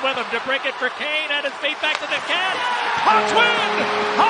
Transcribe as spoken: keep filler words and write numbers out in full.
with him. DeBrincat for Kane at his feet, back to the cat. Hawks win!